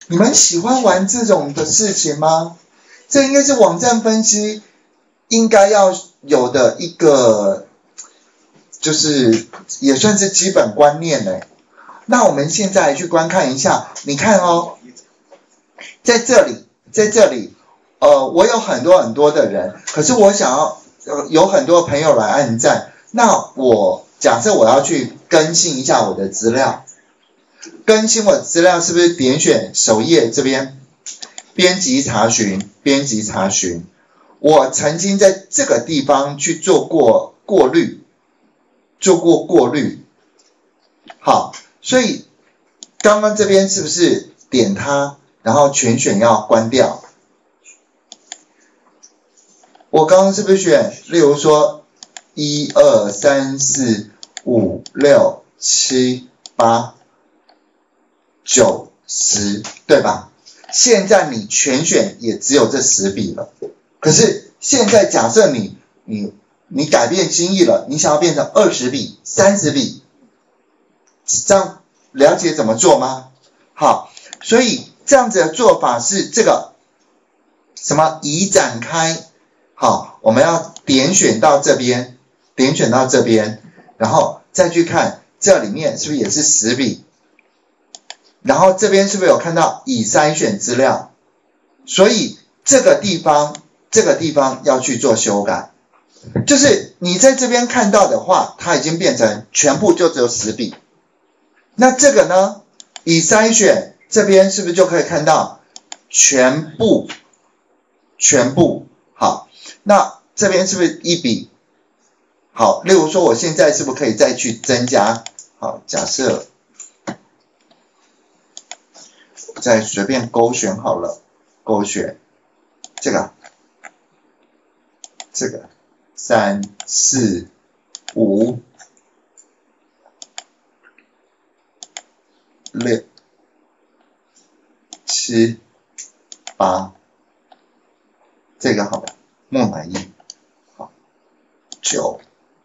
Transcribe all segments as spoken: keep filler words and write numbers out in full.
你们喜欢玩这种的事情吗？这应该是网站分析应该要有的一个，就是也算是基本观念呢。那我们现在来去观看一下，你看哦，在这里，在这里，呃，我有很多很多的人，可是我想要，呃，有很多朋友来按赞，那我假设我要去更新一下我的资料，更新我的资料是不是点选首页这边，编辑查询，编辑查询，我曾经在这个地方去做过过滤，做过过滤，好。所以刚刚这边是不是点它，然后全选要关掉？我刚刚是不是选，例如说一二三四五六七八九十，对吧？现在你全选也只有这十笔了。可是现在假设你你你改变心意了，你想要变成二十笔、三十笔。这样了解怎么做吗？好，所以这样子的做法是这个什么已展开，好，我们要点选到这边，点选到这边，然后再去看这里面是不是也是十笔，然后这边是不是有看到已筛选资料，所以这个地方这个地方要去做修改，就是你在这边看到的话，它已经变成全部就只有十笔。那这个呢？已筛选这边是不是就可以看到全部？全部好，那这边是不是一笔？好，例如说我现在是不是可以再去增加？好，假设再随便勾选好了，勾选这个，这个三四五。六、七、八，这个好了，木乃伊，好，九、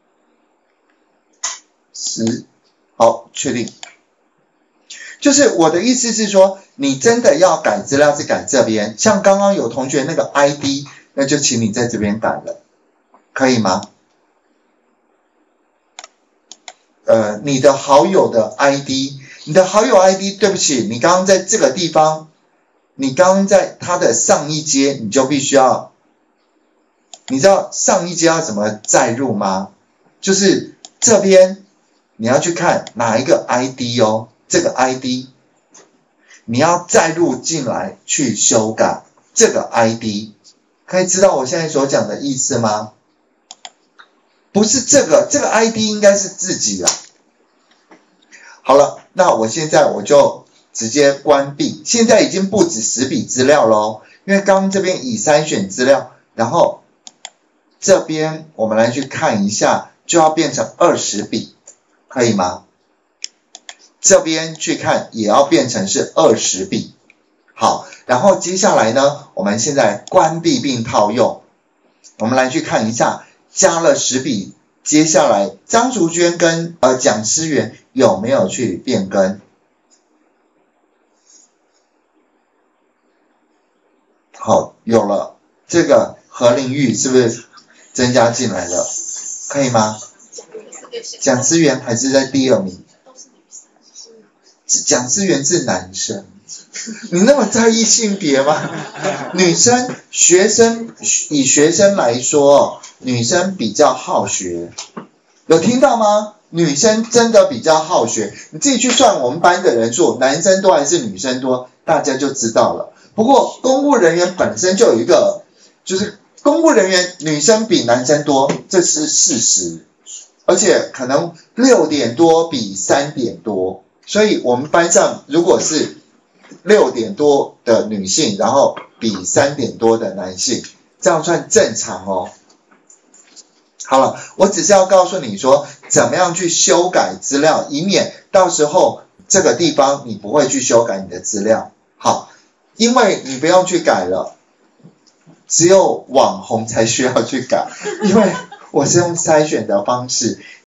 十，好，确定。就是我的意思是说，你真的要改资料是改这边，像刚刚有同学那个 I D， 那就请你在这边改了，可以吗？呃，你的好友的 I D。你的好友 I D， 对不起，你刚刚在这个地方，你刚刚在它的上一阶，你就必须要，你知道上一阶要怎么载入吗？就是这边你要去看哪一个 I D 哦，这个 I D， 你要载入进来去修改这个 I D， 可以知道我现在所讲的意思吗？不是这个，这个 I D 应该是自己啦。好了，那我现在我就直接关闭，现在已经不止十笔资料咯，因为刚刚这边已筛选资料，然后这边我们来去看一下，就要变成二十笔，可以吗？这边去看也要变成是二十笔。好，然后接下来呢，我们现在关闭并套用，我们来去看一下，加了十笔。接下来张淑娟跟呃蒋思源有没有去变更？好，有了，这个何玲玉是不是增加进来了？可以吗？蒋思源还是在第二名？蒋思源是男生，你那么在意性别吗？女生学生以学生来说，女生比较好学，有听到吗？女生真的比较好学，你自己去算我们班的人数，男生多还是女生多，大家就知道了。不过公务人员本身就有一个，就是公务人员女生比男生多，这是事实，而且可能六点多比三点多，所以我们班上如果是六点多的女性，然后比三点多的男性，这样算正常哦。好了，我只是要告诉你说，怎么样去修改资料，以免到时候这个地方你不会去修改你的资料。好，因为你不用去改了，只有网红才需要去改，因为我是用筛选的方式。